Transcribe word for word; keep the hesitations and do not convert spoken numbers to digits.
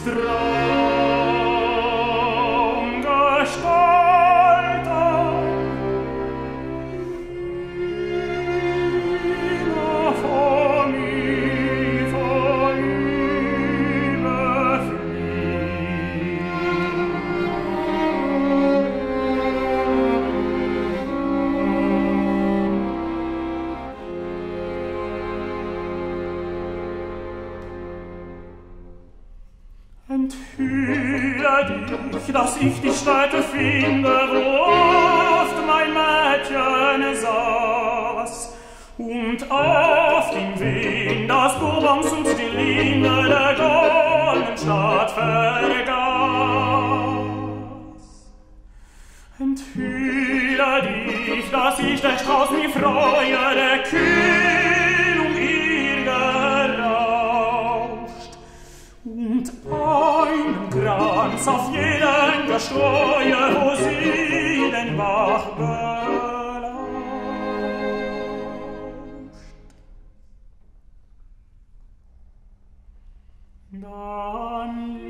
Traum gestalten. Immer vor mir enthülle dich, dass ich die Stätte finde, wo oft mein Mädchen saß, und auf dem Wind das Bourbons und die Linde der goldenen Stadt vergaß. Enthülle dich, dass ich der Strauß mir freue, der Kühlung ihr gerauscht, und einen Kranz auf jeden der Streue, wo sie den Bach belauscht. Dann